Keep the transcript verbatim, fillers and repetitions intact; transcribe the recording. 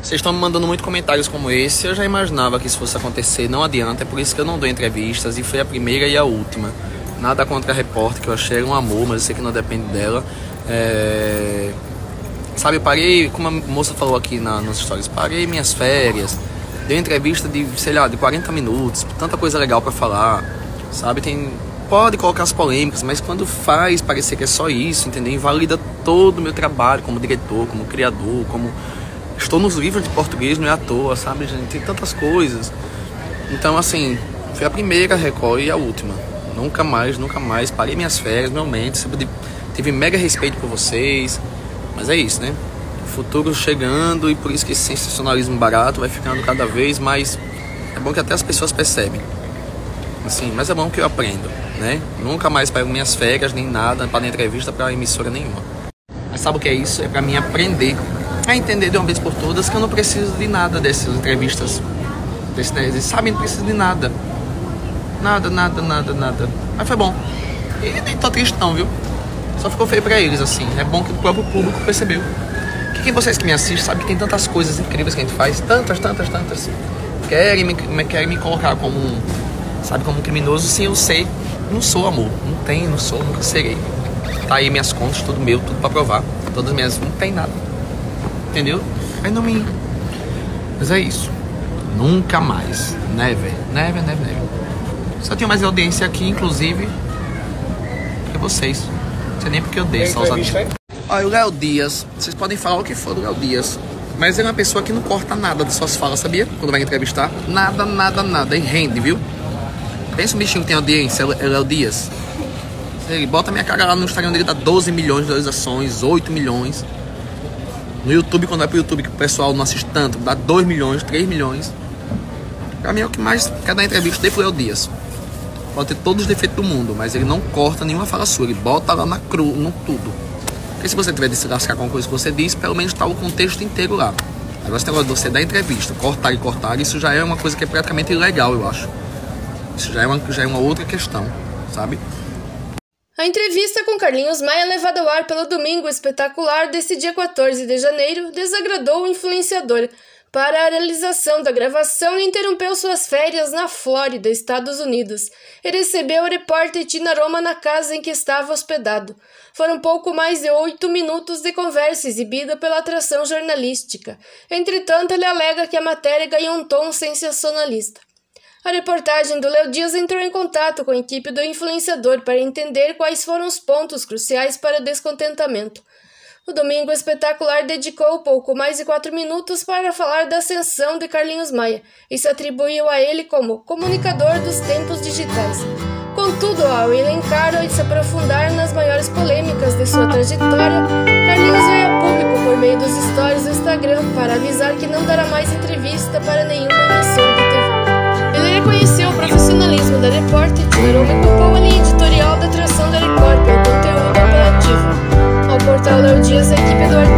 Vocês estão me mandando muitos comentários como esse. Eu já imaginava que isso fosse acontecer. Não adianta, é por isso que eu não dou entrevistas. E foi a primeira e a última. Nada contra a repórter, que eu achei um amor, mas eu sei que não depende dela. É... Sabe, eu parei, como a moça falou aqui na, nos stories, parei minhas férias. Dei uma entrevista de, sei lá, de quarenta minutos. Tanta coisa legal pra falar. Sabe, tem... Pode colocar as polêmicas, mas quando faz parecer que é só isso, entendeu? Invalida todo o meu trabalho como diretor, como criador, como... Estou nos livros de português, não é à toa, sabe, gente? Tem tantas coisas. Então, assim, foi a primeira Record e a última. Nunca mais, nunca mais. Parei minhas férias, realmente. Sempre tive mega respeito por vocês. Mas é isso, né? O futuro chegando e por isso que esse sensacionalismo barato vai ficando cada vez mais... É bom que até as pessoas percebem. Assim, mas é bom que eu aprendo, né? Nunca mais pego minhas férias, nem nada, para entrevista para emissora nenhuma. Mas sabe o que é isso? É para mim aprender a entender de uma vez por todas que eu não preciso de nada dessas entrevistas. Desse, né? Sabe, não preciso de nada. Nada, nada, nada, nada. Mas foi bom. E nem tô triste não, viu? Só ficou feio pra eles, assim. É bom que o próprio público percebeu. Que quem vocês que me assistem sabe que tem tantas coisas incríveis que a gente faz. Tantas, tantas, tantas. Querem me, querem me colocar como um, sabe, como um criminoso sem eu ser. Não sou, amor. Não tem, não sou, nunca serei. Tá aí minhas contas, tudo meu, tudo pra provar. Todas minhas, não tem nada. Entendeu? Aí não me... Mas é isso. Nunca mais. Never. Never, never, never. Só tenho mais audiência aqui, inclusive, que vocês. Não sei nem porque eu dei, só os amigos. Olha, o Léo Dias. Vocês podem falar o que for do Léo Dias. Mas ele é uma pessoa que não corta nada das suas falas, sabia? Quando vai entrevistar. Nada, nada, nada. E rende, viu? Pensa um bichinho que tem audiência, é o Léo Dias. Ele bota minha cara lá no Instagram dele, dá doze milhões de visualizações, oito milhões. No YouTube, quando vai pro YouTube, que o pessoal não assiste tanto, dá dois milhões, três milhões. Pra mim é o que mais quer dar entrevista dele foi o Léo Dias. Pode ter todos os defeitos do mundo, mas ele não corta nenhuma fala sua. Ele bota lá na cru, no tudo. Porque se você tiver de se lascar com uma coisa que você diz, pelo menos tá o contexto inteiro lá. Agora esse negócio de você dar entrevista, cortar e cortar, isso já é uma coisa que é praticamente ilegal, eu acho. Isso já é uma, já é uma outra questão, sabe? A entrevista com Carlinhos Maia, levada ao ar pelo Domingo Espetacular desse dia quatorze de janeiro, desagradou o influenciador. Para a realização da gravação, interrompeu suas férias na Flórida, Estados Unidos, e recebeu o repórter Tina Roma na casa em que estava hospedado. Foram pouco mais de oito minutos de conversa exibida pela atração jornalística. Entretanto, ele alega que a matéria ganhou um tom sensacionalista. A reportagem do Léo Dias entrou em contato com a equipe do influenciador para entender quais foram os pontos cruciais para o descontentamento. O Domingo Espetacular dedicou pouco mais de quatro minutos para falar da ascensão de Carlinhos Maia e se atribuiu a ele como comunicador dos tempos digitais. Contudo, ao elencar e se aprofundar nas maiores polêmicas de sua trajetória, Carlinhos veio a público por meio dos stories do Instagram para avisar que não dará mais entrevista para nenhuma emissora de T V. Ele reconheceu o profissionalismo da repórter Tina Roma e culpou a linha editorial da atração da Record pelo conteúdo apelativo. Ao portal Léo Dias, a equipe do